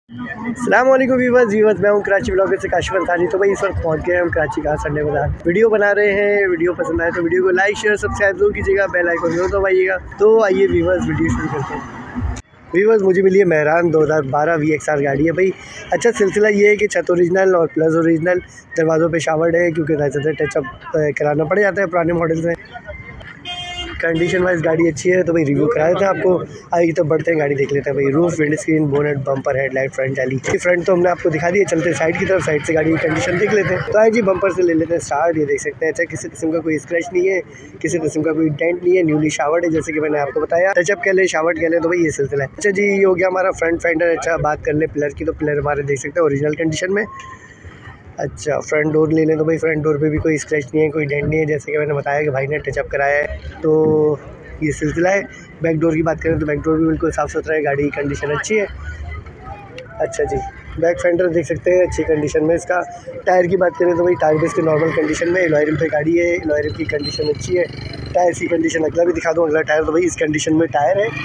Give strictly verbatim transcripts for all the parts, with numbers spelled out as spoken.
अस्सलाम वालेकुम viewers viewers मैं हूँ कराची ब्लॉगर से काशिफ अंसारी। तो भाई इस वक्त पहुँच गए हम कराची का संडे बाजार। वीडियो बना रहे हैं, वीडियो पसंद आए तो वीडियो को लाइक शेयर सब्सक्राइब जरूर कीजिएगा, बेल आइकन जरूर दबाइएगा। तो आइए व्यूअर्स वीडियो शुरू करते हैं। व्यूअर्स मुझे मिली है मेहरान दो हज़ार बारह वी एक्स आर गाड़ी है भाई। अच्छा सिलसिला ये है कि छत ओरिजिनल और प्लस ओरिजिनल, दरवाज़ों पे शावर्ड है क्योंकि वैसे टचअप कराना पड़ जाता है पुराने मॉडल में। कंडीशन वाइज गाड़ी अच्छी है तो भाई रिव्यू करा देते हैं आपको। आइए तो बढ़ते हैं, गाड़ी देख लेते हैं भाई। Roof, wind screen, bonnet, bumper, headlight, front जाली। फ्रंट तो हमने आपको दिखा दिया, चलते साइड की तरफ। साइड से गाड़ी की कंडीशन देख लेते हैं। तो आइए जी बम्पर से ले लेते हैं स्टार्ट। ये देख सकते हैं अच्छा किसी किस्म का कोई स्क्रैच नहीं है, किसी किस्म का कोई डेंट नहीं है, न्यूली शावर्ड है जैसे कि मैंने आपको बताया। टचअप कह ले, शावर्ड कह ले, तो भाई ये सिलसिला है। अच्छा जी ये हो गया हमारा फ्रंट फेंडर। अच्छा बात कर ले पिलर की, तो पिलर हमारे देख सकते हैं ओरिजिनल कंडीशन में। अच्छा फ्रंट डोर ले लें तो भाई फ्रंट डोर पे भी कोई स्क्रैच नहीं है, कोई डेंट नहीं है जैसे कि मैंने बताया कि भाई ने टचअप कराया है। तो ये सिलसिला है। बैक डोर की बात करें तो बैक डोर भी बिल्कुल साफ़ सुथरा है, गाड़ी की कंडीशन अच्छी है। अच्छा जी बैक फेंडर देख सकते हैं अच्छी कंडीशन में। इसका टायर की बात करें तो भाई टायर भी इसके नॉर्मल कंडीशन में। एलॉय रिम पे गाड़ी है, एलॉय रिम की कंडीशन अच्छी है। टायर की कंडीशन अगला भी दिखा दूँ, अगला टायर तो भाई इस कंडीशन में टायर है।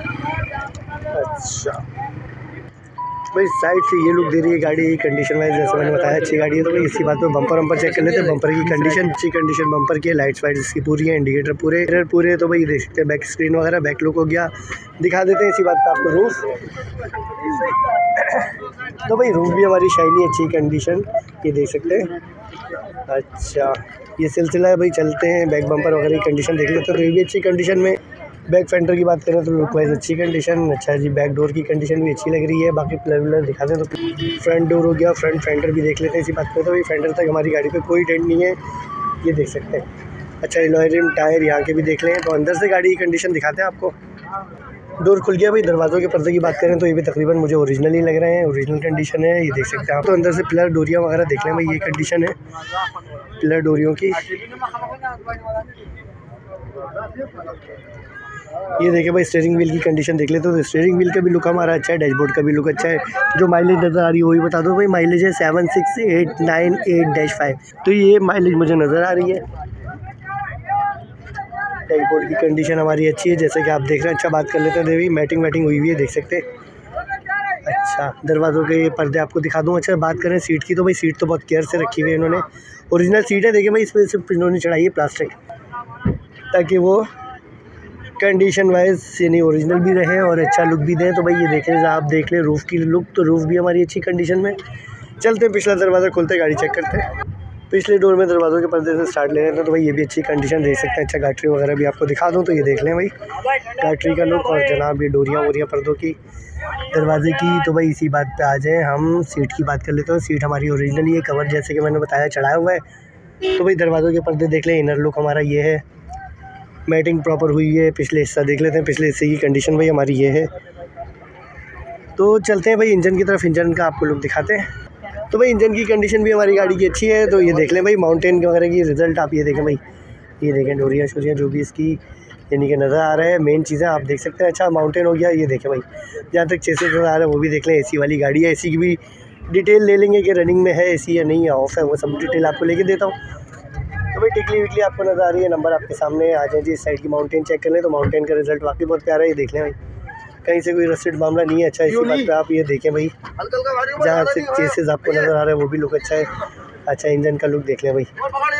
अच्छा भाई साइड से ये लुक दे रही है गाड़ी कंडीशन वाइज जैसे मैंने बताया अच्छी गाड़ी है। तो भाई इसी बात पे बम्पर वम्पर चेक कर लेते हैं। बम्पर की कंडीशन अच्छी कंडीशन बम्पर की है, लाइट्स वाइट्स इसकी पूरी है, इंडिकेटर पूरे मिरर पूरे। तो भाई देख सकते हैं बैक स्क्रीन वगैरह, बैक लुक हो गया। दिखा देते हैं इसी बात पे आपको रूफ। तो भाई रूफ भी हमारी शाइनी अच्छी कंडीशन, ये देख सकते हैं। अच्छा ये सिलसिला है भाई, चलते हैं बैक बम्पर वगैरह की कंडीशन देख लेते हैं। तो ये भी अच्छी कंडीशन में। बैक फेंडर की बात करें तो लुक वाइज अच्छी कंडीशन। अच्छा जी बैक डोर की कंडीशन भी अच्छी लग रही है। बाकी पिलर विलर दिखा दें तो फ्रंट डोर हो गया, फ्रंट फेंडर भी देख लेते हैं इसी बात पे। तो भाई फेंडर तक हमारी गाड़ी पे कोई डेंट नहीं है, ये देख सकते हैं। अच्छा एलॉय रिम, टायर यहाँ के भी देख लें। तो अंदर से गाड़ी की कंडीशन दिखाते हैं आपको। डोर खुल गया भाई। दरवाज़ों के पर्दे की बात करें तो ये भी तकरीबन मुझे ओरिजिनल ही लग रहे हैं, ओरिजिनल कंडीशन है, ये देख सकते हैं आप। तो अंदर से पिलर डोरियाँ वगैरह देख लें भाई, ये कंडीशन है पिलर डोरियों की। ये देखें भाई स्टीयरिंग व्हील की कंडीशन देख लेते हो। तो स्टीयरिंग व्हील का भी लुक हमारा अच्छा है, डैशबोर्ड का भी लुक अच्छा है। जो माइलेज नज़र आ रही है वही बता दो भाई। माइलेज है seven six eight nine eight dash five. तो ये माइलेज मुझे नज़र आ रही है। डैशबोर्ड की कंडीशन हमारी अच्छी है जैसे कि आप देख रहे हैं। अच्छा बात कर लेते हैं देवी, मैटिंग वैटिंग हुई हुई है देख सकते हैं। अच्छा दरवाज़ों के पर्दे आपको दिखा दूँ। अच्छा बात करें सीट की तो भाई सीट तो बहुत केयर से रखी हुई है इन्होंने, ओरिजिनल सीट है। देखिए भाई इसमें सिर्फ इन्होंने चढ़ाई है प्लास्टिक ताकि वो कंडीशन वाइज यानी ओरिजिनल भी रहे और अच्छा लुक भी दें। तो भाई ये देखें आप देख लें रूफ़ की लुक, तो रूफ़ भी हमारी अच्छी कंडीशन में। चलते हैं पिछला दरवाज़ा खोलते गाड़ी चेक करते हैं। पिछले डोर में दरवाज़ों के पर्दे से स्टार्ट ले रहे हैं तो भाई ये भी अच्छी कंडीशन देख सकते हैं। अच्छा गाटरी वगैरह भी आपको दिखा दूँ तो ये देख लें भाई गाटरी का लुक। और जनाब ये डोरियाँ वोरियाँ पर्दों की, दरवाजे की। तो भाई इसी बात पे आ जाएँ हम, सीट की बात कर लेते हैं। सीट हमारी ओरिजिनल ही है, कवर जैसे कि मैंने बताया चढ़ाया हुआ है। तो भाई दरवाज़ों के पर्दे देख लें, इनर लुक हमारा ये है, मैटिंग प्रॉपर हुई है। पिछले हिस्सा देख लेते हैं, पिछले हिस्से की कंडीशन भाई हमारी ये है। तो चलते हैं भाई इंजन की तरफ, इंजन का आपको लुक दिखाते हैं। तो भाई इंजन की कंडीशन भी हमारी गाड़ी की अच्छी है। तो ये देख लें भाई माउंटेन वगैरह की रिज़ल्ट आप ये देखें भाई, ये देखें डोरियाँ शोरियाँ जो भी इसकी यानी कि नज़र आ रहा है, मेन चीज़ें आप देख सकते हैं। अच्छा माउंटेन हो गया, ये देखें भाई जहाँ तक चेसिस नज़र आ रहा है वो भी देख लें। एसी वाली गाड़ी है, एसी की भी डिटेल ले लेंगे कि रनिंग में है एसी या नहीं है, ऑफ है, वो सब डिटेल आपको लेके देता हूँ। तो भाई टिकली विकली आपको नज़र आ रही है, नंबर आपके सामने आ जाए जी। इस साइड की माउंटेन चेक कर लें तो माउंटेन का रिजल्ट वाकई बहुत प्यारा है, ये देख लें भाई कहीं से कोई रस्टेड मामला नहीं है। अच्छा इसी बात पे आप ये देखें भाई जहाँ से चेसेस आपको नज़र आ रहा है वो भी लुक अच्छा है। अच्छा इंजन का लुक देख लें भाई,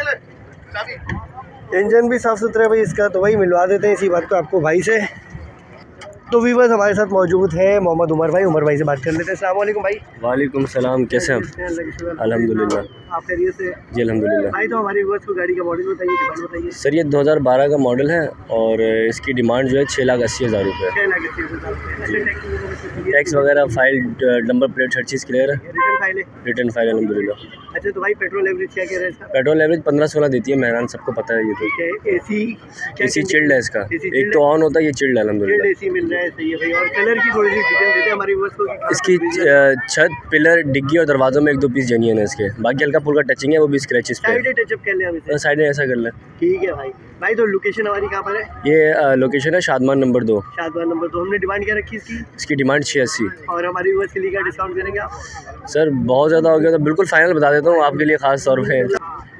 इंजन भी साफ़ सुथरा है भाई इसका। तो भाई मिलवा देते हैं इसी बात को आपको भाई से। तो व्यूअर्स हमारे साथ मौजूद है मोहम्मद उमर भाई, उमर भाई से बात कर लेते हैं। अस्सलाम वालेकुम भाई। वालेकुम सलाम, कैसे हैं? अल्हम्दुलिल्लाह। आप खैरियत से? जी अल्हम्दुलिल्लाह। भाई तो हमारे व्यूअर्स को गाड़ी का मॉडल बताइए, डिमांड बताइए। सर ये दो हज़ार बारह का मॉडल है और इसकी डिमांड जो है छः लाख अस्सी हज़ार रुपये। छः लाख अस्सी हज़ार। टैक्स वगैरह फाइल, नंबर प्लेट, हर चीज़ क्लियर है। रिटर्न फाइल है? रिटर्न फाइल अल्हम्दुलिल्लाह। अच्छा तो भाई पेट्रोल एवरेज क्या कह रहा है इसका? पेट्रोल एवरेज पंद्रह सोलह देती है मेहरान, सबको पता है ये तो। एसी एसी चिल्ड है इसका, एक तो ऑन होता है, ये चिल्ड है अल्हम्दुलिल्लाह। एसी मिल रहा है, सही है भाई। और कलर की थोड़ी सी डिटेल देते हैं हमारी व्यूअर्स को। इसकी छत, पिलर, डिग्गी और दरवाज़ों में एक दो पीस जेन्युइन है इसके, बाकी हल्का फुल्का टचिंग है वो भी स्क्रैचेस पे। साइड टचअप कर ले हम इसे, साइड में ऐसा कर लें। ठीक है भाई। भाई तो लोकेशन हमारी कहाँ पर है? ये लोकेशन है शादमान नंबर दो। शादमान नंबर दो। हमने डिमांड क्या रखी इसकी? इसकी डिमांड छः अस्सी। और हमारी व्यूअर्स के लिए क्या डिस्काउंट करेंगे आप? सर बहुत ज़्यादा हो गया तो बिल्कुल फाइनल बता देता हूँ आपके लिए ख़ास तौर पे।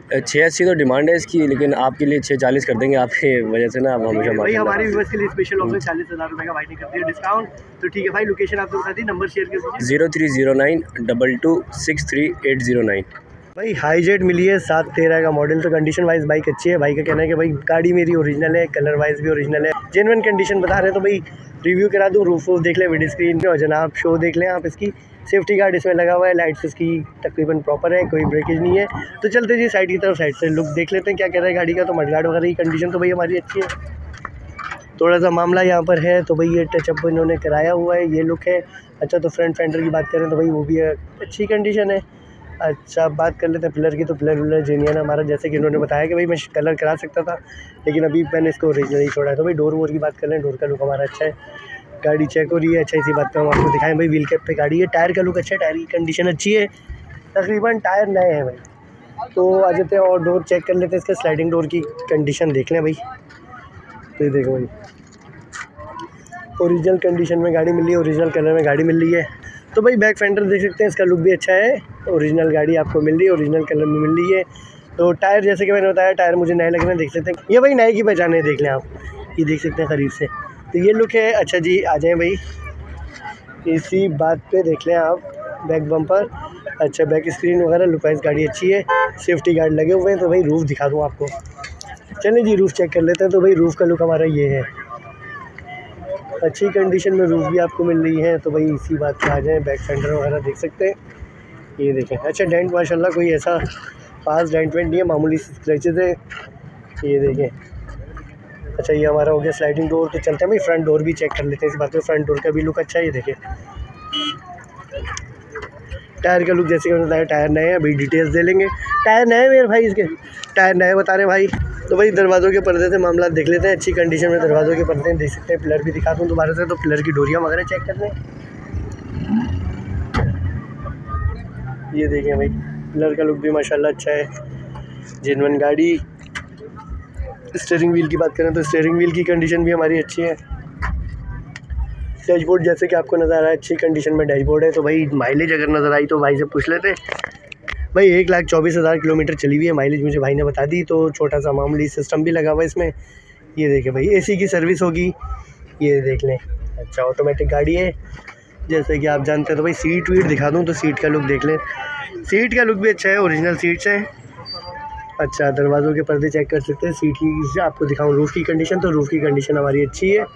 छः अस्सी तो डिमांड है इसकी, लेकिन आपके लिए छः चालीस कर देंगे, आपकी वजह से ना आप हमेशा भाई मार्जिन हमारे व्यूअर्स के लिए स्पेशल ऑफर चालीस हज़ार रुपये का भाई ने कर दिया डिस्काउंट। तो ठीक है भाई, लोकेशन आपको बता दी, नंबर शेयर कर दीजिए। Zero three zero nine double two six three eight zero nine. भाई हाई जेट मिली है सात तेरह का मॉडल। तो कंडीशन वाइज बाइक अच्छी है। भाई का कहना है कि भाई गाड़ी मेरी ओरिजिनल है, कलर वाइज भी ओरिजिनल है, जेन्युइन कंडीशन बता रहे हैं। तो भाई रिव्यू करा दूँ, रूफ वूफ देख लें, विंड स्क्रीन और जनाब शो देख लें आप इसकी। सेफ्टी गार्ड इसमें लगा हुआ है, लाइट्स इसकी तकरीबन प्रॉपर है, कोई ब्रेकेज नहीं है। तो चलते जी साइड की तरफ, साइड से लुक देख लेते हैं क्या कह रहा है गाड़ी का। तो मडगार्ड वगैरह की कंडीशन तो भाई हमारी अच्छी है। थोड़ा सा मामला यहाँ पर है, तो भाई ये टचअप इन्होंने कराया हुआ है, ये लुक है। अच्छा, तो फ्रंट फेंडर की बात करें तो भाई वो भी अच्छी कंडीशन है। अच्छा, बात कर लेते हैं पिलर की। तो पिलर विलर जेन्युइन हमारा, जैसे कि इन्होंने बताया कि भाई मैं कलर करा सकता था, लेकिन अभी मैंने इसको ओरिजिनल ही छोड़ा है। तो भाई डोर वोर की बात कर लें, डोर का लुक हमारा अच्छा है, गाड़ी चेक हो रही है। अच्छा, इसी बात पर हम आपको दिखाएं भाई, व्हील कैप पे गाड़ी है, टायर का लुक अच्छा है, टायर की कंडीशन अच्छी है, तकरीबन टायर नए हैं भाई। तो आ जाते हैं और डोर चेक कर लेते हैं, इसके स्लाइडिंग डोर की कंडीशन देख लें भाई। तो ये देखो भाई, ओरिजिनल कंडीशन में गाड़ी मिल रही है, ओरिजिनल कलर में गाड़ी मिल रही है। तो भाई बैक फेंडर देख सकते हैं, इसका लुक भी अच्छा है, ओरिजिनल गाड़ी आपको मिल रही है, ओरिजिनल कलर में मिल रही है। तो टायर जैसे कि मैंने बताया, टायर मुझे नए लग रहे हैं, देख सकते हैं, ये भाई नए की पहचान है, देख लें आप, ये देख सकते हैं करीब से। तो ये लुक है। अच्छा जी, आ जाएँ भाई इसी बात पे देख लें आप, बैक बम्पर अच्छा, बैक स्क्रीन वगैरह लुक वाइज गाड़ी अच्छी है, सेफ्टी गार्ड लगे हुए हैं। तो भाई रूफ़ दिखा दूँ आपको, चलिए जी रूफ़ चेक कर लेते हैं। तो भाई रूफ़ का लुक हमारा ये है, अच्छी कंडीशन में रूफ़ भी आपको मिल रही है। तो भाई इसी बात पे आ जाएँ, बैक फेंडर वगैरह देख सकते हैं, ये देखें। अच्छा, डेंट माशाल्लाह कोई ऐसा पास डेंट वेंट नहीं है, मामूली स्क्रैचेज़ है, ये देखें। अच्छा, ये हमारा हो गया स्लाइडिंग डोर। तो चलते हैं भाई फ्रंट डोर भी चेक कर लेते हैं इस बात पे। फ्रंट डोर का भी लुक अच्छा है, ये देखें। टायर का लुक जैसे कि मैंने बताया, टायर नए हैं, अभी डिटेल्स दे लेंगे। टायर नए मेरे भाई, इसके टायर नए बता रहे भाई। तो भाई दरवाज़ों के पर्दे से मामला देख लेते हैं, अच्छी कंडीशन में दरवाज़ों के पर्दे देख सकते हैं। पिलर भी दिखा दूँ दोबारा से, तो पिलर की डोरियाँ वगैरह चेक कर लें, ये देखें भाई, पिलर का लुक भी माशाल्लाह अच्छा है, जेन्युइन गाड़ी। स्टीयरिंग व्हील की बात करें तो स्टीयरिंग व्हील की कंडीशन भी हमारी अच्छी है। डैशबोर्ड जैसे कि आपको नज़र आ रहा है, अच्छी कंडीशन में डैशबोर्ड है। तो भाई माइलेज अगर नज़र आई तो भाई से पूछ लेते हैं। भाई एक लाख चौबीस हज़ार किलोमीटर चली हुई है, माइलेज मुझे भाई ने बता दी। तो छोटा सा मामूली सिस्टम भी लगा हुआ है इसमें, ये देखें भाई, एसी की सर्विस होगी, ये देख लें। अच्छा, ऑटोमेटिक गाड़ी है जैसे कि आप जानते हैं। तो भाई सीट वीट दिखा दूँ तो सीट का लुक देख लें, सीट का लुक भी अच्छा है, ओरिजिनल सीट्स हैं। अच्छा, दरवाज़ों के पर्दे चेक कर सकते हैं, सीट की आपको दिखाऊँ रूफ़ की कंडीशन, तो रूफ़ की कंडीशन हमारी अच्छी है,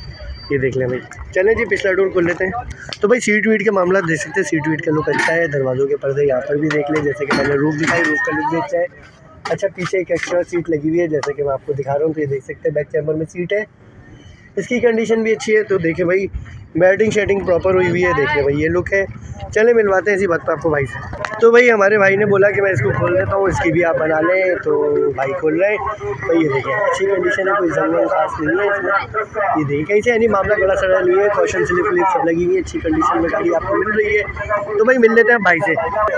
ये देख लें भाई। चलें जी पिछला डोर खोल लेते हैं। तो भाई सीट वीट के मामला देख सकते हैं, सीट वीट का लुक अच्छा है, दरवाज़ों के पर्दे यहाँ पर भी देख लें, जैसे कि मैंने रूफ़ दिखाई, रूफ़ का लुक भी अच्छा है। अच्छा, पीछे एक एक्स्ट्रा सीट लगी हुई है, जैसे कि मैं आपको दिखा रहा हूँ, तो ये देख सकते हैं बैक चैम्बर में सीट है, इसकी कंडीशन भी अच्छी है। तो देखें भाई, बैटिंग शेटिंग प्रॉपर हुई हुई है, देखें भाई, ये लुक है। चले मिलवाते हैं इसी बात पर आपको भाई से। तो भाई हमारे भाई ने बोला कि मैं इसको खोल देता हूँ, इसकी भी आप बना लें, तो भाई खोल रहे हैं। तो ये देखें, अच्छी कंडीशन है, कोई जंगल खास नहीं है इसमें, ये देखें, कहीं से यानी मामला बड़ा सड़ा नहीं है, कॉशन स्लिप व्लिप सब लगी हुई है, अच्छी कंडीशन में गाड़ी आपको मिल रही है। तो भाई मिल लेते हैं भाई से।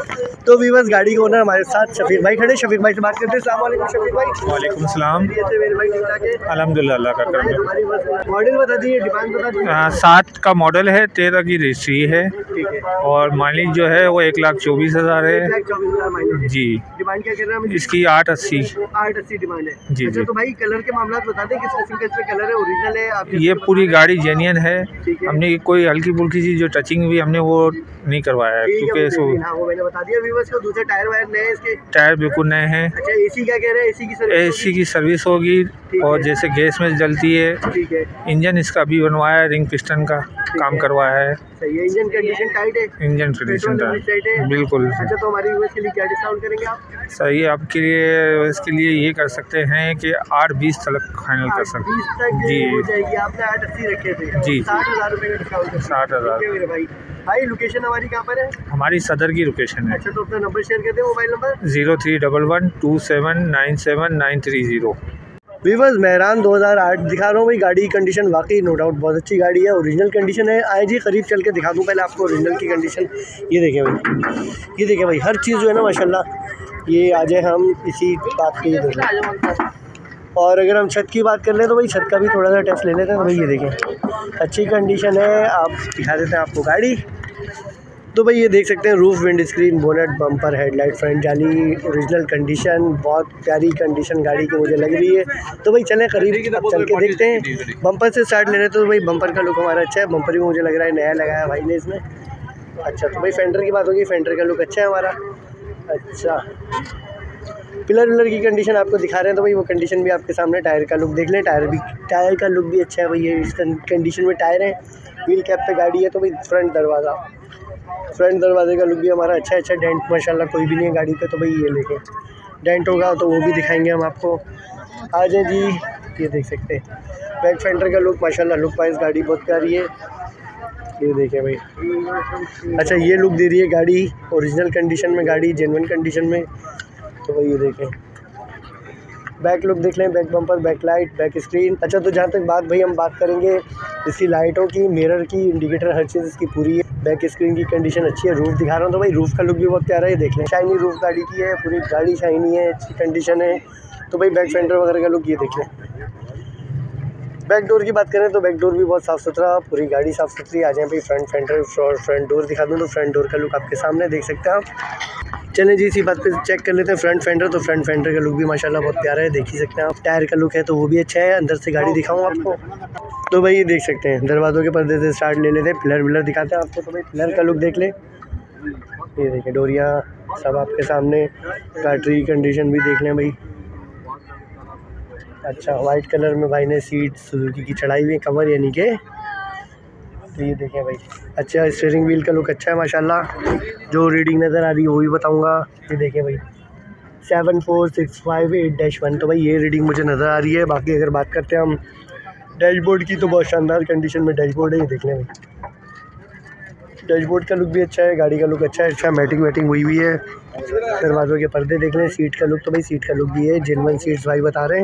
तो वीवर्स, गाड़ी को ना हमारे साथ शफीक भाई खड़े, शफीक भाई से बात करते हैं। अस्सलाम वालेकुम शफीक भाई। वालेकुम सलाम। मेरे भाई ठीक ठाक है, अल्हम्दुलिल्लाह, अल्लाह का करम है। मॉडल बता दीजिए, डिमांड बता दीजिए। सात का मॉडल है, तेरह की रजिस्ट्री है, ठीक है, और माइलेज जो है वो एक लाख चौबीस हज़ार है जी। डिमांड क्या कर रहे हैं? इसकी आठ अस्सी आठ अस्सी डिमांड है जी। अच्छा, जी, तो भाई कलर के मामला बता दें, किस किस्म का इसमें कलर है, ओरिजिनल है आप? ये पूरी गाड़ी जेन्युइन है, ठीक है, हमने कोई हल्की फुल्की सी जो टचिंग हुई हमने वो नहीं करवाया है, ठीक है, क्योंकि वो इसको हाँ, वो मैंने बता दिया व्यूअर्स को। दूसरे टायर वायर नए हैं इसके? टायर बिल्कुल नए हैं। अच्छा, एसी क्या कह रहे हैं? एसी की सर्विस एसी की सर्विस होगी, और जैसे गैस में जलती है, ठीक है, इंजन इसका भी बनवाया है, रिंग पिस्टन का काम करवाया है, सही है। इंजन कंडीशन टाइट है, इंजन कंडीशन पेट्रोल टाइट है, बिल्कुल अच्छा। तो हमारे व्यूअर्स के लिए क्या डिस्काउंट करेंगे आप? सही है, आपके लिए इसके लिए ये कर सकते हैं कि आठ बीस तक फाइनल कर सकते बीस तक जी। हो जाएगी, आपने आठ अस्सी रखे थे जी, साठ हज़ार रुपये का डिस्काउंट। साठ हज़ार मेरे भाई भाई लोकेशन हमारी कहाँ पर है? हमारी सदर की लोकेशन है। अच्छा, तो अपना नंबर शेयर कर दें, mobile number. Zero three double one two seven nine seven nine three zero. Viewers, Mehran दो हज़ार आठ दिखा रहा हूँ भाई, गाड़ी की कंडीशन वाकई नो डाउट बहुत अच्छी गाड़ी है, ओरिजिनल कंडीशन है। आए जी करीब चल के दिखा दूँ पहले आपको ओरिजिनल की कंडीशन, ये देखें भाई, ये देखें भाई, हर चीज़ जो है ना माशाल्लाह। ये आ जाए हम इसी बात पे, ये देखें। और अगर हम छत की बात कर लें तो भाई छत का भी थोड़ा सा टेस्ट ले लेते हैं। तो भाई ये देखें, अच्छी कंडीशन है, आप दिखा देते हैं आपको गाड़ी, तो भाई ये देख सकते हैं roof, wind screen, bonnet, bumper, headlight, front जाली, ओरिजिनल कंडीशन, बहुत प्यारी कंडीशन गाड़ी की मुझे लग रही है। तो भाई चलें करीब अब चल के देखते हैं। बम्पर से स्टार्ट ले रहे तो भाई बम्पर का लुक हमारा अच्छा है। बम्पर भी मुझे लग रहा है नया लगाया भाई ने इसमें। अच्छा तो भाई फेंडर की बात होगी, फेंडर का लुक अच्छा है हमारा। अच्छा पिलर विलर की कंडीशन आपको दिखा रहे हैं तो भाई वो कंडीशन भी आपके सामने। टायर का लुक देख लें, टायर भी टायर का लुक भी अच्छा है भाई। ये इस कंडीशन में टायर है, व्हील कैप पे गाड़ी है। तो भाई फ्रंट दरवाज़ा फ्रंट दरवाजे का लुक भी हमारा अच्छा है। अच्छा डेंट माशाल्लाह कोई भी नहीं है गाड़ी पे। तो भाई ये लेके डेंट होगा तो वो भी दिखाएंगे हम आपको। आ जाए जी, ये देख सकते हैं बैक फेंडर का लुक माशाल्लाह, लुक वाइज गाड़ी बहुत प्यारी है। ये देखें भाई, अच्छा ये लुक दे रही है गाड़ी ओरिजिनल कंडीशन में, गाड़ी जेन्युइन कंडीशन में। तो भाई ये देखें बैक लुक देख लें, back bumper, back light, back screen. अच्छा तो जहाँ तक बात भाई हम बात करेंगे इसकी लाइटों की, मिरर की, इंडिकेटर, हर चीज़ इसकी पूरी है। बैक स्क्रीन की कंडीशन अच्छी है। रूफ दिखा रहा हूँ तो भाई रूफ का लुक भी बहुत प्यारा है। देख लें शाइनी रूफ गाड़ी की है, पूरी गाड़ी शाइनी है, अच्छी कंडीशन है। तो भाई बैक फेंडर वगैरह का लुक ये देख लें। बैक डोर की बात करें तो बैक डोर भी बहुत साफ़ सुथरा, पूरी गाड़ी साफ़ सुथरी। आ जाए भाई फ्रंट फेंडर फ्रंट डोर दिखा दूँ तो फ्रंट डोर का लुक आपके सामने देख सकते हैं आप। चलें जी इसी बात पे चेक कर लेते हैं फ्रंट फेंडर। तो फ्रंट फेंडर का लुक भी माशाल्लाह बहुत प्यारा है, देख ही सकते हैं आप। टायर का लुक है तो वो भी अच्छा है। अंदर से गाड़ी दिखाऊँ आपको तो भाई देख सकते हैं दरवाज़ों के पर्दे से स्टार्ट ले लेते हैं। पिलर विलर दिखाते हैं आपको। तो भाई पिलर का लुक देख ले, ये देखें डोरियाँ सब आपके सामने। बैटरी कंडीशन भी देख लें भाई। अच्छा वाइट कलर में भाई ने सीट सुजुकी की चढ़ाई हुई है, कवर यानी के। तो ये देखें भाई अच्छा स्टीयरिंग व्हील का लुक अच्छा है माशाल्लाह। जो रीडिंग नज़र आ रही है वो भी बताऊंगा। ये देखें भाई seven four six five eight dash one. तो भाई ये रीडिंग मुझे नज़र आ रही है। बाकी अगर बात करते हैं हम डैशबोर्ड की तो बहुत शानदार कंडीशन में डैशबोर्ड है। ये देख लें भाई डैशबोर्ड का लुक भी अच्छा है, गाड़ी का लुक अच्छा है। अच्छा मैटिंग वैटिंग हुई हुई है। दरवाज़ों के पर्दे देख लें। सीट का लुक तो भाई सीट का लुक भी है, जेन्युइन सीट्स भाई बता रहे हैं।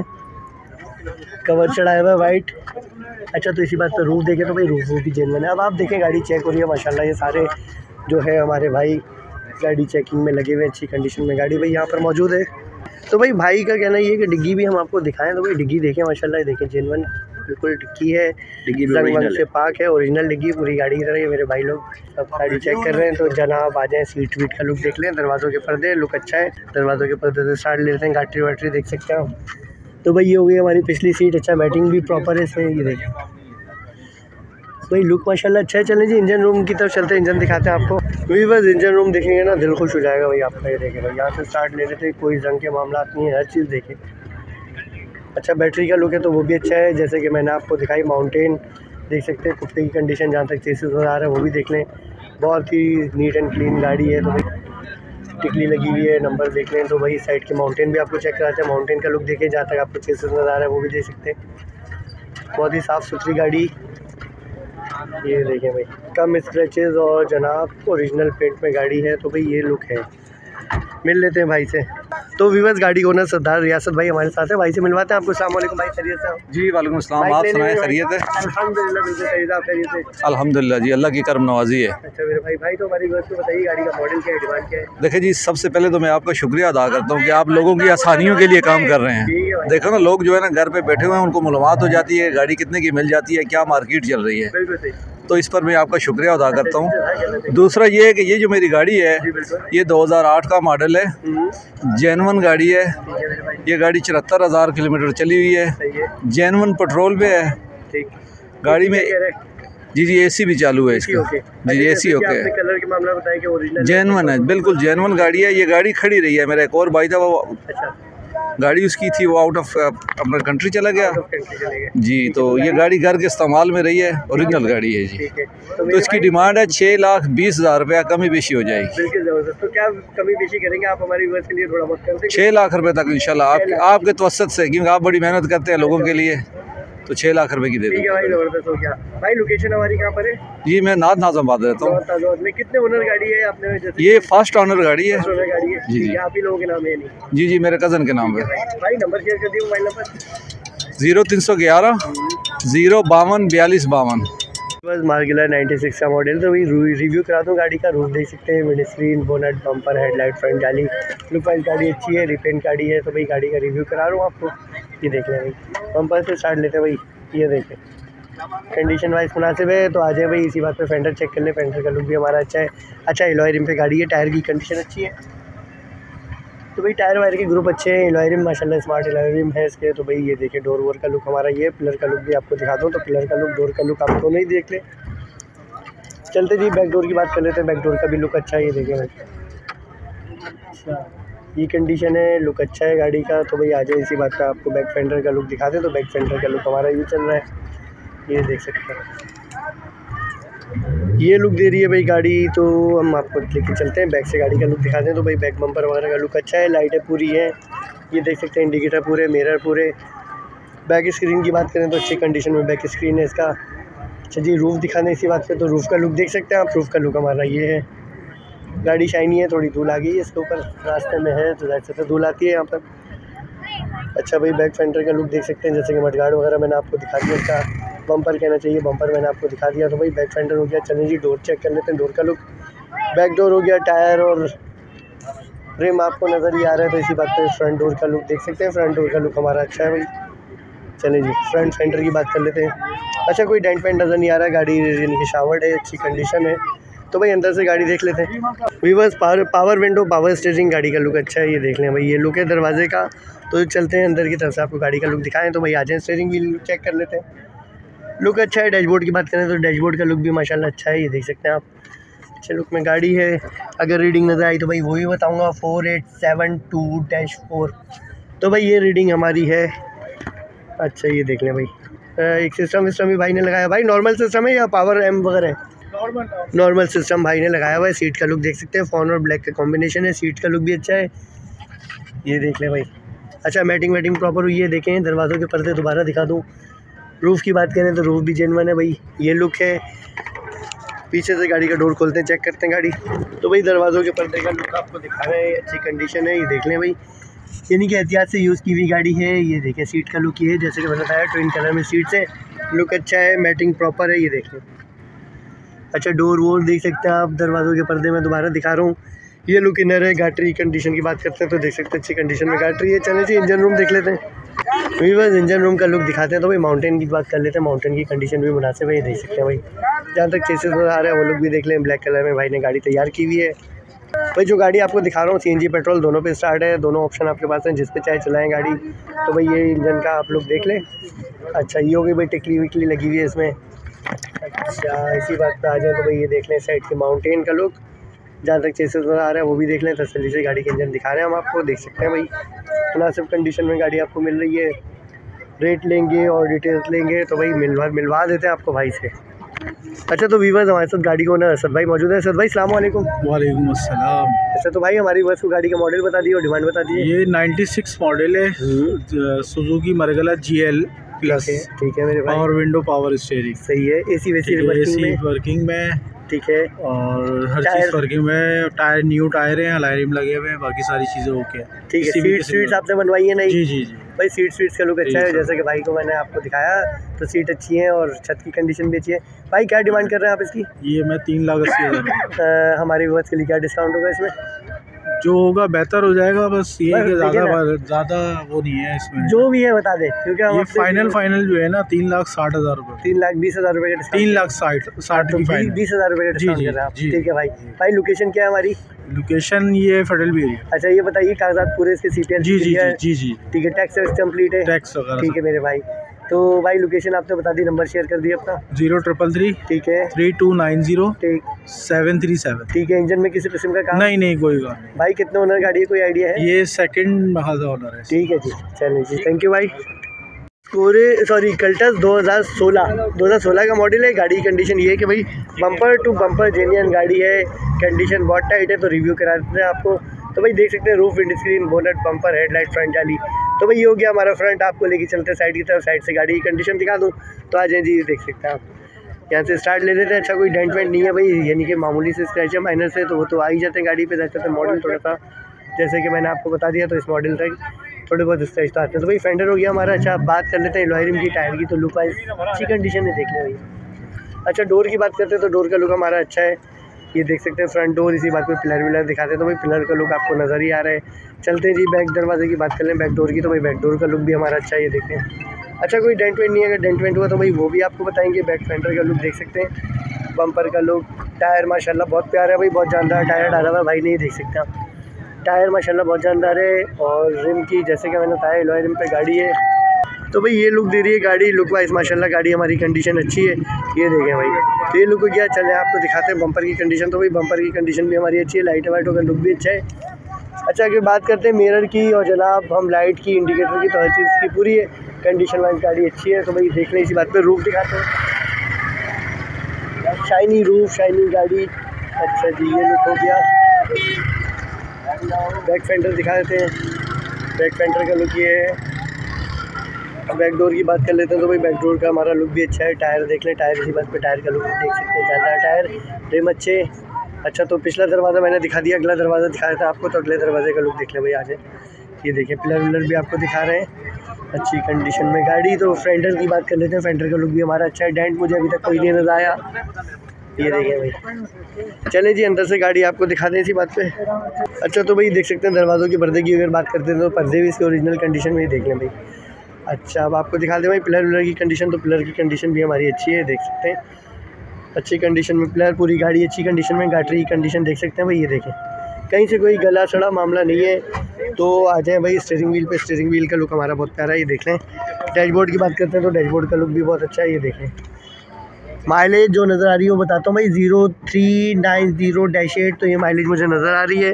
कवर चढ़ाया हुआ है वाइट। अच्छा तो इसी बात पर रूफ देखें तो भाई रूफ वो भी जेन्युइन है। अब आप देखें गाड़ी चेक हो रही है माशाल्लाह। ये सारे जो है हमारे भाई गाड़ी चेकिंग में लगे हुए, अच्छी कंडीशन में गाड़ी भाई यहाँ पर मौजूद है। तो भाई भाई का कहना ये है कि डिग्गी भी हम आपको दिखाएं। तो भाई डिग्गी देखें माशाल्लाह, देखें जेन्युइन बिल्कुल डिग्गी है, डिग्गी रंग से पाक है, ओरिजिनल डिग्गी पूरी गाड़ी की तरह है। मेरे भाई लोग सब गाड़ी चेक कर रहे हैं तो जनाब आ जाएँ। सीट वीट का लुक देख लें, दरवाज़ों के पर्दे लुक अच्छा है। दरवाज़ों के पर्दे से स्टार्ट लेते हैं, गाड़ी वाटरी देख सकते हैं आप। तो भाई ये हो गई हमारी पिछली सीट। अच्छा मैटिंग भी प्रॉपर है इसमें, ये देखें भाई लुक माशाल्लाह अच्छा है। चलें जी इंजन रूम की तरफ चलते हैं, इंजन दिखाते हैं आपको। क्योंकि बस इंजन रूम देखेंगे ना दिल खुश हो जाएगा भाई आपका। ये देखें भाई यहाँ से स्टार्ट ले लेते, कोई जंग के मामला नहीं है, हर चीज़ देखें। अच्छा बैटरी का लुक है तो वो भी अच्छा है, जैसे कि मैंने आपको दिखाई। माउंटेन देख सकते हैं, कुत्ते की कंडीशन जहाँ तक चेसिस नज़र आ रहा है वो भी देख लें। बहुत ही नीट एंड क्लीन गाड़ी है। तो भाई टिकली लगी हुई है, नंबर देख लें। तो भाई साइड के माउंटेन भी आपको चेक कराते हैं। माउंटेन का लुक देखें, जहाँ तक आपको चेसिस नज़र आ रहा है वो भी देख सकते हैं। बहुत ही साफ़ सुथरी गाड़ी। ये देखें भाई कम स्क्रैचेस और जनाब ओरिजिनल पेंट में गाड़ी है। तो भाई ये लुक है। मिल लेते हैं भाई से। तो व्यूअर्स गाड़ी ओनर सरदार रियासत भाई हमारे साथ है, भाई से मिलवाते हैं आपको। अस्सलाम वालेकुम भाई, खैरियत से? जी वालेकुम अस्सलाम, आप सुनाए खैरियत है? अल्हम्दुलिल्लाह बिल्कुल खैरियत, आप खैरियत से? अल्हम्दुलिल्लाह जी, अल्लाह की करम नवाजी है। अच्छा मेरे भाई भाई तो हमारी व्यूअर्स को बताइए गाड़ी का मॉडल क्या है, डिमांड क्या है? देखिए जी सबसे पहले तो मैं आपका शुक्रिया अदा करता हूँ कि आप लोगों की आसानियों के लिए काम कर रहे हैं। देखो ना लोग जो है ना घर पे बैठे हुए हैं, उनको मालूमात हो जाती है गाड़ी कितने की मिल जाती है, क्या मार्केट चल रही है। बिल्कुल सही। तो इस पर मैं आपका शुक्रिया अदा करता हूँ। दूसरा ये है कि ये जो मेरी गाड़ी है ये दो हज़ार आठ का मॉडल है, जेन्युइन गाड़ी है। ये गाड़ी चौहत्तर हज़ार किलोमीटर चली हुई है, जेन्युइन पेट्रोल पे है। गाड़ी में जी जी एसी भी चालू है इसका। जी एसी ओके है, कलर के मामला बताया कि ओरिजिनल जेन्युइन है, बिल्कुल जेन्युइन गाड़ी है। ये गाड़ी खड़ी रही है, मेरा एक और भाई था वो गाड़ी उसकी थी, वो आउट ऑफ अपना कंट्री चला गया जी। तो ये गाड़ी घर के इस्तेमाल में रही है, ओरिजिनल गाड़ी है जी। तो इसकी डिमांड है छः लाख बीस हज़ार रुपया, कमी बेशी हो जाएगी। बिल्कुल ज़बरदस्त। तो क्या कमी बेशी करेंगे आप हमारी व्यूअर्स के लिए, थोड़ा बहुत कर देंगे? छः लाख रुपए तक इंशाल्लाह आप आपके तवसत से, क्योंकि आप बड़ी मेहनत करते हैं लोगों के लिए, तो छः लाख रुपए की दे ठीक है भाई, ज़बरदस्त हो गया भाई। लोकेशन हमारी कहाँ पर है? जी मैं नाथ नाज़माबाद रहता हूँ। में कितने ओनर गाड़ी है आपने? जैसे ये फर्स्ट ऑनर गाड़ी है गाड़ी है जी जी, आप ही लोगों के नाम है नहीं? जी जी मेरे कज़न के नाम है। भाई नंबर शेयर कर दिए, मोबाइल नंबर ज़ीरो तीन सौ ग्यारह ज़ीरो बावन बयालीस बावन। बस मार्गिला नाइन्टी सिक्स का मॉडल। तो भाई रिव्यू करा दूँ गाड़ी का। रूफ देख सकते हैं, wind screen, bonnet, bumper, headlight, front जाली, लुक वाइज गाड़ी अच्छी है, रिपेंट गाड़ी है। तो भाई गाड़ी का रिव्यू करा रहा हूँ आपको। ये देख लें भाई, बम्पर से स्टार्ट लेते हैं भाई। ये देखें कंडीशन वाइज मुनासिब है। तो आ जाए भाई, इसी बात पे फेंडर चेक कर ले। फेंडर का लुक भी हमारा अच्छा है। अच्छा एलॉय रिम पे गाड़ी है, टायर की कंडीशन अच्छी है। तो भाई टायर वायर के ग्रुप अच्छे हैं। एलॉय रिम माशाल्लाह स्मार्ट एलॉय रिम है इसके। तो भाई ये देखिए डोर वोर का लुक हमारा ये, पिलर का लुक भी आपको दिखा दूँ तो पिलर का लुक, डोर का लुक आप दोनों ही देख ले। चलते जी बैक डोर की बात कर लेते हैं। बैक डोर का भी लुक अच्छा है, ये देखिए भाई। अच्छा ये कंडीशन है, लुक अच्छा है गाड़ी का। तो भाई आ जाए इसी बात का आपको बैक फेंडर का लुक दिखा दें। तो बैक फेंडर का लुक हमारा ये चल रहा है, ये देख सकते हैं। ये लुक दे रही है भाई गाड़ी। तो हम आपको लेके चलते हैं, बैक से गाड़ी का लुक दिखा दें। तो भाई बैक बम्पर वगैरह का लुक अच्छा है, लाइटें पूरी हैं, ये देख सकते हैं। इंडिकेटर पूरे, मिरर पूरे। बैक स्क्रीन की बात करें तो अच्छी कंडीशन में बैक स्क्रीन है इसका। अच्छा जी रूफ़ दिखा दें इसी बात पे। तो रूफ़ का लुक देख सकते हैं आप। रूफ़ का लुक हमारा ये है। गाड़ी शाइनी है, थोड़ी धूल आ गई है इसके ऊपर, रास्ते में है तो जैसे तो धूल आती है यहाँ पर। अच्छा भाई बैक फेंडर का लुक देख सकते हैं, जैसे कि मडगार्ड वगैरह मैंने आपको दिखा दिया। इसका बम्पर कहना चाहिए, बम्पर मैंने आपको दिखा दिया। तो भाई बैक फेंडर हो गया। चलें जी डोर चेक कर लेते हैं, डोर का लुक। बैक डोर हो गया, टायर और रिम आपको नज़र ही आ रहा है। तो इसी बात पे फ्रंट डोर का लुक देख सकते हैं। फ्रंट डोर का लुक हमारा अच्छा है भाई। चलें जी फ्रंट फेंडर की बात कर लेते हैं। अच्छा कोई डेंट पेंट नज़र नहीं आ रहा है, गाड़ी यानी कि शावर्ड है, अच्छी कंडीशन है। तो भाई अंदर से गाड़ी देख लेते हैं। Viewers power power window, power steering, गाड़ी का लुक अच्छा है, ये देख लें भाई। ये लुक है दरवाजे का। तो चलते हैं अंदर की तरफ से आपको गाड़ी का लुक दिखाएं। तो भाई आ जाए स्टीयरिंग व्हील चेक कर लेते हैं, लुक अच्छा है। डैशबोर्ड की बात करें तो डैशबोर्ड का लुक भी माशाल्लाह अच्छा है, ये देख सकते हैं आप। अच्छे लुक में गाड़ी है। अगर रीडिंग नज़र आई तो भाई वही बताऊँगा, four eight seven two dash four. तो भाई ये रीडिंग हमारी है। अच्छा ये देख लें भाई, एक सिस्टम विस्टम भी भाई ने लगाया। भाई नॉर्मल सिस्टम है या पावर एम वगैरह है? नॉर्मल नॉर्मल सिस्टम भाई ने लगाया हुआ है। सीट का लुक देख सकते हैं, फ़ॉन और ब्लैक का कॉम्बिनेशन है। सीट का लुक भी अच्छा है, ये देख लें भाई। अच्छा मैटिंग वैटिंग प्रॉपर हुई है, देखें। दरवाज़ों के पर्दे दोबारा दिखा दूँ। रूफ़ की बात करें तो रूफ़ भी जेन्युइन है भाई, ये लुक है। पीछे से गाड़ी का डोर खोलते हैं, चेक करते हैं गाड़ी। तो भाई दरवाज़ों के पर्दे का लुक आपको दिखा रहे हैं, अच्छी कंडीशन है, ये देख लें भाई। यानी कि एहतियात से यूज़ की हुई गाड़ी है, ये देखें। सीट का लुक ये है, जैसे कि मैंने बताया ट्विन कलर में सीट्स है, लुक अच्छा है। मैटिंग प्रॉपर है, ये देख लें। अच्छा डोर वोर देख सकते हैं आप। दरवाज़ों के पर्दे में दोबारा दिखा रहा हूँ, ये लुक इनर है। गाड़ी कंडीशन की बात करते हैं तो देख सकते हैं अच्छी कंडीशन में गाड़ी है। चलें जी इंजन रूम देख लेते हैं। वही बस इंजन रूम का लुक दिखाते हैं। तो भाई माउंटेन की बात कर लेते हैं, माउंटेन की कंडीशन भी मुनासिब है, ये देख सकते हैं भाई। जहाँ तक चेसेस नज़र आ रहा है वो लुक भी देख लें, ब्लैक कलर में भाई ने गाड़ी तैयार की हुई है। भाई जो गाड़ी आपको दिखा रहा हूँ सीएनजी पेट्रोल दोनों पे स्टार्ट है, दोनों ऑप्शन आपके पास हैं, जिस पे चाहे चलाएं गाड़ी। तो भाई ये इंजन का आप लोग देख लें। अच्छा ये हो गई भाई, टिकली विकली लगी हुई है इसमें। अच्छा इसी बात पे आ जाए तो भाई ये देख लें साइड के माउंटेन का लुक। जहाँ तक चेसेस नज़र आ रहा है वो भी देख लें, तसल्ली से गाड़ी के इंजन दिखा रहे हैं हम आपको, देख सकते हैं भाई। मुनासिब कंडीशन में गाड़ी आपको मिल रही है। रेट लेंगे और डिटेल्स लेंगे तो भाई मिलवा मिलवा देते हैं आपको भाई से। अच्छा तो वीवर्स हमारे साथ गाड़ी को ओनर असद भाई मौजूद है। असद भाई अस्सलाम वालेकुम। वालेकुम अस्सलाम। अच्छा तो भाई हमारी बस को गाड़ी का मॉडल बता दिए और डिमांड बता दिए। ये नाइन्टी सिक्स मॉडल है, Suzuki Margalla G L plus. ठीक है मेरे भाई। और विंडो पावर स्टीयरिंग सही है। एसी वेसी वर्किंग में? वर्किंग में, ठीक है। और हर चीज़ वर्किंग में। टायर न्यू टायर हैं, अलॉय रिम लगे हुए हैं, बाकी सारी चीज़ें ओके हैं। ठीक है। सीट सीट्स आपने बनवाई है? नहीं जी जी जी भाई सीट सीट्स का लुक अच्छा है, जैसे कि भाई को मैंने आपको दिखाया। तो सीट अच्छी है और छत की कंडीशन भी अच्छी है। भाई क्या डिमांड कर रहे हैं आप इसकी? ये मैं तीन लाख अस्सी हज़ार। हमारी व्यूअर्स के लिए क्या डिस्काउंट होगा इसमें? जो होगा बेहतर हो जाएगा, बस ये कि ज़्यादा ज़्यादा वो नहीं है इसमें। जो भी है बता दें, क्योंकि ये फाइनल फाइनल जो है ना तीन लाख साठ हज़ार रुपये। तीन लाख बीस हज़ार रुपये का तीन लाख साठ साठ की फाइनल, बीस हज़ार रुपये का डिस्काउंट कर रहे हैं आप। ठीक है भाई। भाई लोकेशन क्या है हमारी? लोकेशन ये फेडरल भी है। अच्छा ये बताइए कागजात पूरे इसके सीपीएल? जी जी जी जी ठीक है। टैक्स कंप्लीट है? टैक्स वगैरह ठीक है मेरे भाई। तो भाई लोकेशन आपने बता दी, नंबर शेयर कर दिया अपना। जीरो ट्रिपल थ्री ठीक है थ्री टू नाइन जीरो ठीक सेवन थ्री सेवन। ठीक है। इंजन में किसी किस्म का काम? नहीं नहीं कोई काम नहीं। भाई कितने ओनर गाड़ी है, कोई आइडिया है? ये सेकंड महाजा ओनर है। ठीक है जी, चलिए जी, थैंक यू भाई। पूरे सॉरी कल्टस दो हज़ार सोलह दो हज़ार सोलह का मॉडल है। गाड़ी की कंडीशन ये है कि भाई बम्पर टू बम्पर जेन्युइन गाड़ी है, कंडीशन बहुत टाइट है। तो रिव्यू करा देते हैं आपको। तो भाई देख सकते हैं roof, wind screen, bonnet, bumper, headlight, front जाली। तो भाई ये हो गया हमारा फ्रंट। आपको लेके चलते हैं साइड की तरफ, साइड से गाड़ी की कंडीशन दिखा दूँ तो आ जाए जी, देख सकते हैं आप। यहाँ से स्टार्ट ले लेते हैं। अच्छा कोई डेंट वेंट नहीं है भाई, यानी कि मामूली से स्क्रैच है, माइनर से, तो वो तो आ ही जाते हैं गाड़ी पे। जाते हैं मॉडल थोड़ा सा जैसे कि मैंने आपको बता दिया, तो इस मॉडल तक थोड़े बहुत स्क्रैच तो आते हैं। तो भाई फेंडर हो गया हमारा। अच्छा बात कर लेते हैं एलॉय रिम की, टायर की। तो लुक वाइज अच्छी कंडीशन है, देख लें भाई। अच्छा डोर की बात करते हैं तो डोर का लुक हमारा अच्छा है, ये देख सकते हैं फ्रंट डोर। इसी बात पे पिलर विलर दिखाते हैं तो भाई पिलर का लुक आपको नज़र ही आ रहा है। चलते हैं जी बैक दरवाजे की बात कर लें, बैक डोर की। तो भाई बैक डोर का लुक भी हमारा अच्छा है, ये देखें। अच्छा कोई डेंट वेंट नहीं है, अगर डेंट वेंट हुआ तो भाई वो भी आपको बताएंगे। बैक फेंडर का लुक देख सकते हैं, बम्पर का लुक, टायर माशाल्लाह बहुत प्यारा है भाई, बहुत जानदार टायर डाला हुआ है भाई, नहीं देख सकते आप, टायर माशाल्लाह बहुत जानदार है। और रिम की जैसे कि मैंने बताया एलॉय रिम पे गाड़ी है, तो भाई ये लुक दे रही है गाड़ी, लुक वाइज माशाल्लाह गाड़ी हमारी कंडीशन अच्छी है, ये देखें भाई। तो ये लुक हो गया, चले आपको दिखाते हैं बम्पर की कंडीशन। तो भाई बम्पर की कंडीशन भी हमारी अच्छी है, लाइट वाइटों का लुक भी अच्छा है। अच्छा अगर बात करते हैं मिरर की और जनाब हम लाइट की, इंडिकेटर की, तो हर चीज़ की पूरी है कंडीशन वाइज गाड़ी अच्छी है। तो भाई देख लें, इसी बात पे रूफ दिखाते हैं, शाइनी रूफ, शाइनी गाड़ी। अच्छा जी ये लुक हो गया। बैक फेंडर दिखा देते हैं, बैक फेंडर का लुक ये है। बैक डोर की बात कर लेते हैं, तो भाई बैक डोर का हमारा लुक भी अच्छा है। टायर देख लें, टायर इसी बात पे टायर का लुक देख सकते हैं, ज़्यादा टायर, रिम अच्छे। अच्छा तो पिछला दरवाज़ा मैंने दिखा दिया, अगला दरवाज़ा दिखाया था आपको, तो अगले दरवाजे का लुक देख लें भाई आज। ये देखें पिलर विलर भी आपको दिखा रहे हैं, अच्छी कंडीशन में गाड़ी। तो फेंडर की बात कर लेते हैं, फेंडर का लुक भी हमारा अच्छा है, डेंट मुझे अभी तक कोई नहीं नजर आया, ये देखें भाई। चलें जी अंदर से गाड़ी आपको दिखा दें इसी बात पे। अच्छा तो भाई देख सकते हैं दरवाज़ों के पर्दे की अगर बात करते हैं तो पर्दे भी इसके ओरिजिनल कंडीशन में ही देख लें भाई। अच्छा अब आपको दिखा दें भाई पिलर विलर की कंडीशन, तो पिलर की कंडीशन भी हमारी अच्छी है, देख सकते हैं अच्छी कंडीशन में पिलर, पूरी गाड़ी अच्छी कंडीशन में। गाड़ी की कंडीशन देख सकते हैं भाई, ये देखें कहीं से कोई गला सड़ा मामला नहीं है। तो आ जाएँ भाई स्टीयरिंग व्हील पे, स्टीयरिंग व्हील का लुक हमारा बहुत प्यारा है, ये देख लें। डैशबोर्ड की बात करते हैं तो डैशबोर्ड का लुक भी बहुत अच्छा है, ये देखें। माइलेज जो नज़र आ रही है वो बताता हूँ भाई, zero three nine zero dash eight, तो ये माइलेज मुझे नज़र आ रही है,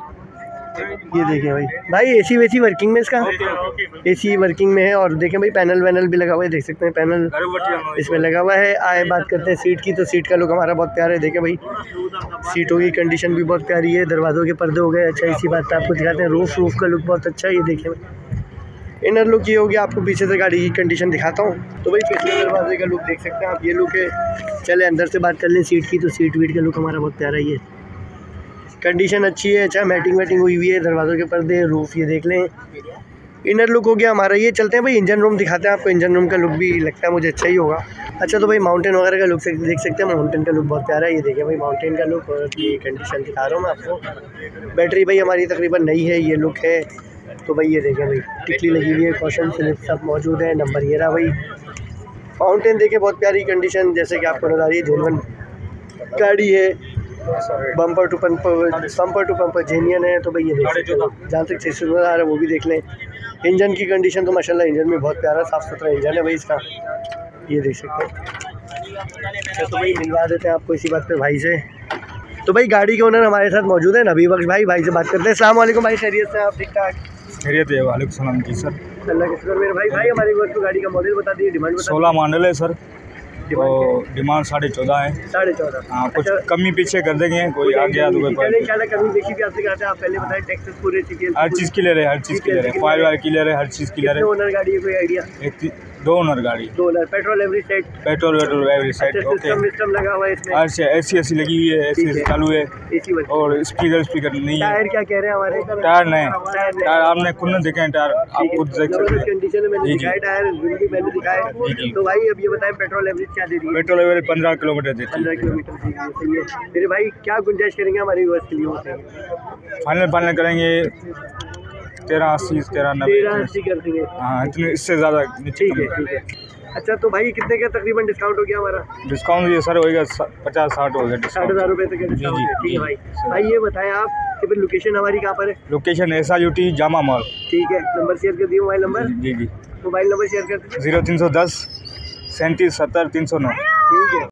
ये देखें भाई। भाई एसी वेसी वर्किंग में इसका, एसी वर्किंग में है। और देखें भाई पैनल वैनल भी लगा हुआ है, देख सकते हैं पैनल इसमें लगा हुआ है। आए बात करते हैं सीट की, तो सीट का लुक हमारा बहुत प्यारा है, देखें भाई सीटों की कंडीशन भी बहुत प्यारी है, दरवाज़ों के पर्दे हो गए। अच्छा इसी बात पर आपको दिखाते हैं रूफ, रूफ का लुक बहुत अच्छा है, ये देखें भाई। इनर लुक ये हो गया, आपको पीछे से गाड़ी की कंडीशन दिखाता हूँ। तो भाई पिछले दरवाजे का लुक देख सकते हैं आप, ये लुक है। चले अंदर से बात कर लें सीट की, तो सीट वीट का लुक हमारा बहुत प्यारा ही है, कंडीशन अच्छी है। अच्छा मैटिंग वैटिंग हुई हुई है, दरवाज़ों के पर्दे, रूफ ये देख लें। इनर लुक हो गया हमारा ये। चलते हैं भाई इंजन रूम दिखाते हैं आपको, इंजन रूम का लुक भी लगता है मुझे अच्छा ही होगा। अच्छा तो भाई माउंटेन वगैरह का लुक देख सकते हैं, माउंटेन का लुक बहुत प्यारा है, ये देखें भाई माउंटेन का लुक। और ये कंडीशन दिखा रहा हूँ मैं आपको। बैटरी भाई हमारी तकरीबन नई है, ये लुक है। तो भाई ये देखें भाई टिकली लगी हुई है, कॉशन स्लिप सब मौजूद है, नंबर ये रहा भाई। माउंटेन देखें बहुत प्यारी कंडीशन, जैसे कि आपको नजर आ रही है, जेन्युइन गाड़ी है, bumper to bumper, bumper to bumper genuine है। तो भाई ये देख सकते हैं, जहाँ तक छः सौ आ रहा है वो भी देख लें। इंजन की कंडीशन तो माशाल्लाह इंजन में बहुत प्यारा साफ़ सुथरा इंजन है भाई इसका, ये देख सकते हैं। तो भाई मिलवा देते हैं आपको इसी बात पे भाई से। तो भाई गाड़ी के ओनर हमारे साथ मौजूद है नबी बख्श भाई, भाई से बात करते हैं। अस्सलाम वालेकुम भाई, खैरियत से आप? ठीक ठाक खैरियत है, वालेकुम सलाम जी सर। अल्लाह के शुक्र मेरे भाई। भाई हमारी वर्ष को गाड़ी का मॉडल बता दीजिए, डिमांड बता सोलह मॉडल है सर, डिमांड तो डिमांड साढ़े चौदह है। साढ़े चौदह। हाँ कुछ अच्छा, कमी पीछे कर देंगे, कोई आ गया तो कोई पहले इंशाल्लाह कभी देखी भी आपसे कराते हैं। आप पहले बताएं टैक्सेस पूरे सीटीएल हर चीज़ क्लियर है, हर चीज़ क्लियर है, फाइल वाइल क्लियर है, हर चीज़ क्लियर है। ओनर गाड़ी है, कोई आइडिया? एक दो ओनर गाड़ी, दो owner, petrol every set, petrol वेट्रोल every side okay. System system लगा हुआ है इसमें, हर से एसी एसी लगी हुई है, एसी एसी चालू है, एसी वर्क। और स्पीकर स्पीकर नहीं है। टायर क्या कह रहे हैं हमारे? टायर नहीं, टायर नहीं। टायर आपने खुद ने देखे हैं, टायर आप खुद देख सकते हैं। कंडीशन में मैंने जी, जी। दिखाया टायर, बिल भी मैंने दिखाया। जी, जी। तो भाई अब ये बताएं पेट्रोल एवरेज क्या दे रही है? पेट्रोल एवरेज पंद्रह किलोमीटर देती है। पंद्रह किलोमीटर दी है, सही है। मेरे भाई क्या गुंजाइश करेंगे हमारे व्यूअर्स के लिए? होते हैं फाइनल फाइनल करेंगे तेरह अस्सी तेरह नब्बे, तेरह अस्सी कर देंगे। हाँ इतने, इससे ज़्यादा नीचे ठीक है ठीक है। अच्छा तो भाई कितने का तकरीबन डिस्काउंट हो गया हमारा? डिस्काउंट ये सर होएगा पचास साठ होगा साठ डिस्काउंट। हज़ार रुपये तक का जी, डिस्काउंट जी, है, ठीक है जी, भाई। सर। भाई ये बताएं आप कि फिर लोकेशन हमारी कहाँ पर है? Location S R U T Jama mall. ठीक है, नंबर शेयर कर दिए, मोबाइल नंबर, जी जी मोबाइल नंबर शेयर कर दीजिए। जीरो तीन सौ दस सैंतीस सत्तर तीन सौ नौ। ठीक है।